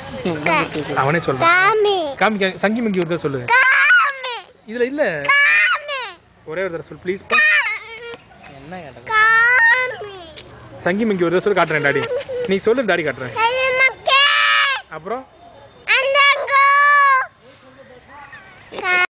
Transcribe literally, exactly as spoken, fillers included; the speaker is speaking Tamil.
அவனே சொல்றான். காமி சங்கி மங்கி ஒரு தடவை சொல்லு. இதுல இல்ல ஒரே ஒரு தடவை சொல்லு ப்ளீஸ். என்ன கேட்ட சங்கி மங்கி ஒரு தடவை சொல்லு காட்டுறேன் டாடி. நீ சொல்லு டாடி காட்டுறேன். அப்புறம்